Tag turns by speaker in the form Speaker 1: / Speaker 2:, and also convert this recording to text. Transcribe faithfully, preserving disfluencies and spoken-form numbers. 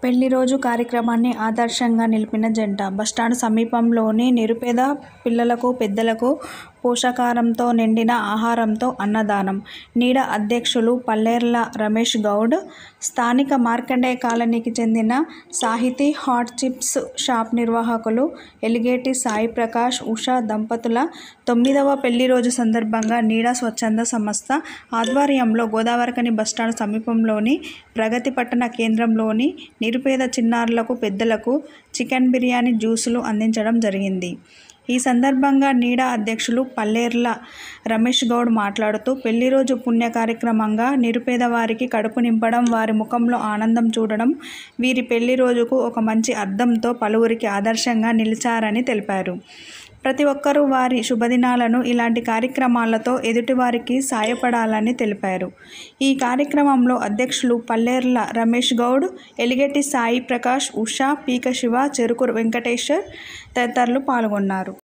Speaker 1: పెళ్లి రోజు కార్యక్రమాన్ని ఆదర్శంగా నిలిపిన జంట. బస్టాండ్ సమీపంలోని నిరుపేద పిల్లలకు, పెద్దలకు పోషకాహారంతో నిండిన ఆహారంతో అన్నదానం. నీడ అధ్యక్షులు పల్లేర్ల రమేష్ గౌడ్, స్థానిక మార్కండేయ కాలనీకి చెందిన సాహితీ హాట్ చిప్స్ షాప్ నిర్వాహకులు ఎలిగేటి సాయి ప్రకాష్, ఉషా దంపతుల తొమ్మిదవ పెళ్లి రోజు సందర్భంగా నీడ స్వచ్ఛంద సంస్థ ఆధ్వర్యంలో గోదావరిఖని బస్టాండ్ సమీపంలోని ప్రగతి పట్టణ కేంద్రంలోని నిరుపేద చిన్నారులకు, పెద్దలకు చికెన్ బిర్యానీ, జ్యూసులు అందించడం జరిగింది. ఈ సందర్భంగా నీడ అధ్యక్షులు పల్లేర్ల రమేష్ గౌడ్ మాట్లాడుతూ, పెళ్లి రోజు పుణ్య కార్యక్రమంగా నిరుపేద వారికి కడుపు నింపడం, వారి ముఖంలో ఆనందం చూడడం వీరి పెళ్లి రోజుకు ఒక మంచి అర్థంతో పలువురికి ఆదర్శంగా నిలిచారని తెలిపారు. ప్రతి ఒక్కరూ వారి శుభదినాలను ఇలాంటి కార్యక్రమాలతో ఎదుటివారికి సాయపడాలని తెలిపారు. ఈ కార్యక్రమంలో అధ్యక్షులు పల్లేర్ల రమేష్ గౌడ్, ఎలిగేటి సాయి ప్రకాష్, ఉషా, పీక శివ, చెరుకు వెంకటేశ్వర్ తదితరులు పాల్గొన్నారు.